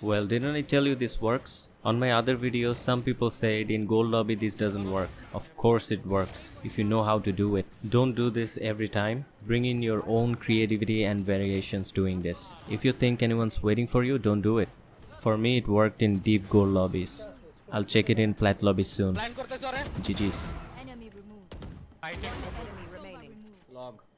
Well, didn't I tell you this works? On my other videos, some people said in gold lobby this doesn't work. Of course it works, if you know how to do it. Don't do this every time. Bring in your own creativity and variations doing this. If you think anyone's waiting for you, don't do it. For me, it worked in deep gold lobbies. I'll check it in plat lobbies soon. GG's. Enemy removed. Fighting. Enemy remaining. Log.